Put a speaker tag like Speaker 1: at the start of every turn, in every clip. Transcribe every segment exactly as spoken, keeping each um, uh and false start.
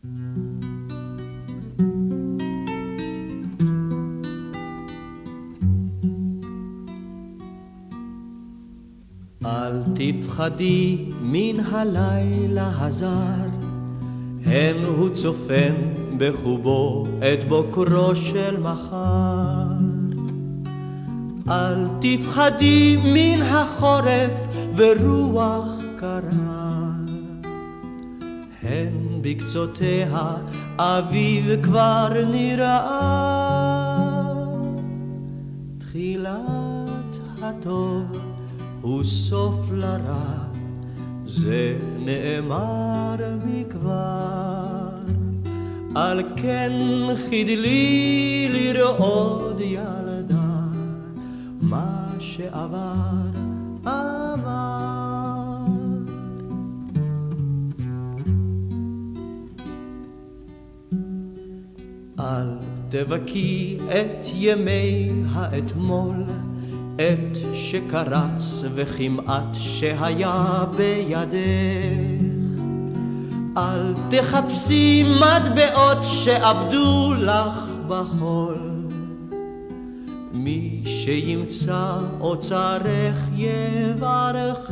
Speaker 1: אל תפחדי מן הלילה הזר, הן הוא צופן בחובו את בוקרו של מחר. אל תפחדי מן החורף ורוח קרה, הן בקצותיה אביב כבר נראה. תחילת הטוב הוא סוף לרע, זה נאמר מכבר. על כן חדלי לראות ילדה, מה שעבר עבר. אל תבכי את ימי האתמול, את שקרץ וכמעט שהיה בידך. אל תחפשי מטבעות שעבדו לך בחול, מי שימצא אוצרך יברכך.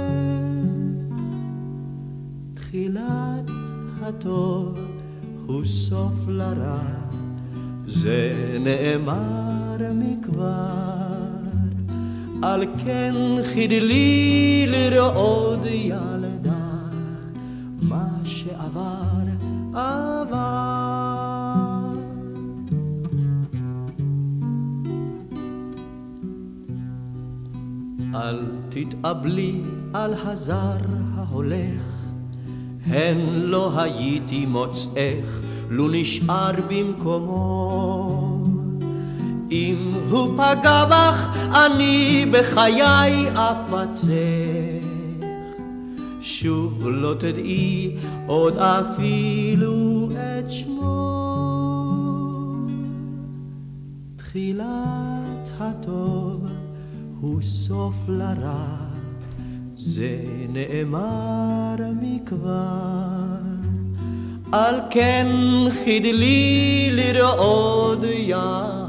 Speaker 1: תחילת הטוב הוא סוף לרע, זה נאמר מכבר. על כן חדלי לראות ילדה, מה שעבר עבר. אל תתאבלי על הזר ההולך, הן לא הייתי מוצאך לו נשאר במקומו. אם הוא פגע בך אני בחיי אפצח, שוב לא תדעי עוד אפילו את שמו. תחילת הטוב הוא סוף לרע, זה נאמר מכבר. על כן חדלי לראות ילדה,